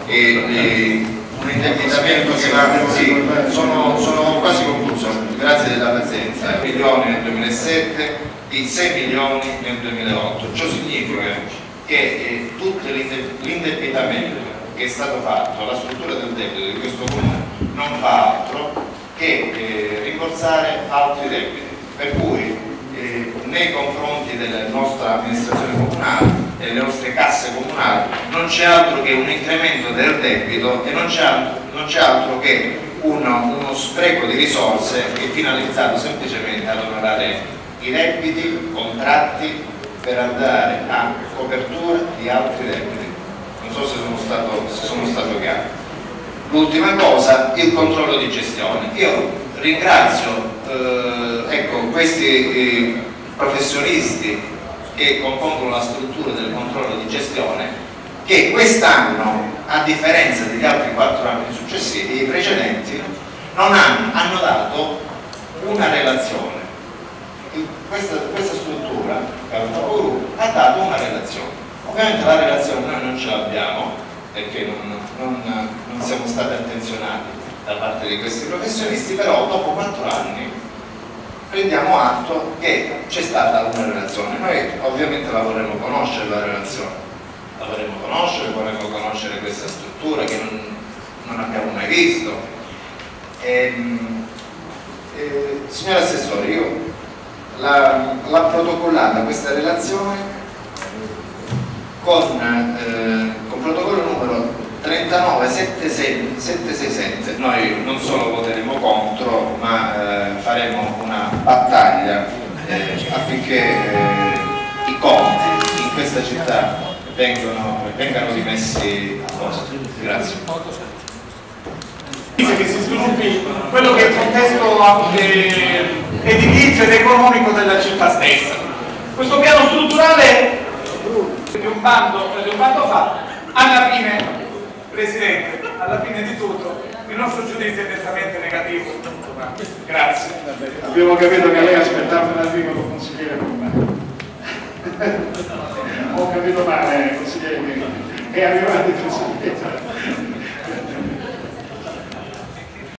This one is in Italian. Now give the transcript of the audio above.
e un indebitamento che va, sì, sono quasi concluso, grazie della pazienza, 1 milione nel 2007, di 6 milioni nel 2008. Ciò significa che tutto l'indebitamento che è stato fatto, la struttura del debito di questo comune non fa altro che rimborsare altri debiti, per cui nei confronti della nostra amministrazione comunale e delle nostre casse comunali non c'è altro che un incremento del debito e non c'è altro che uno spreco di risorse che è finalizzato semplicemente ad onorare i debiti contratti per andare a copertura di altri debiti. Non so se sono stato chiaro. L'ultima cosa, il controllo di gestione. Io ringrazio questi professionisti che compongono la struttura del controllo di gestione, che quest'anno, a differenza degli altri 4 anni successivi, i precedenti, hanno dato una relazione. Questa struttura, ha dato una relazione. Ovviamente la relazione noi non ce l'abbiamo perché non siamo stati attenzionati da parte di questi professionisti, però dopo 4 anni prendiamo atto che c'è stata una relazione. Noi ovviamente la vorremmo conoscere la relazione, la vorremmo conoscere questa struttura che non abbiamo mai visto. Signor Assessore, io l'ha protocollata questa relazione con protocollo numero 39767. Noi non solo voteremo contro, ma faremo una battaglia affinché i conti in questa città vengano rimessi a posto. Grazie. Che si sviluppi quello che è il contesto edilizio ed economico della città stessa. Questo piano strutturale di un bando fa, alla fine, Presidente, alla fine di tutto il nostro giudizio è nettamente negativo. Grazie. Abbiamo capito che lei aspettava l'arrivo del consigliere comunale. Ho capito male, consigliere, è arrivato il consigliere.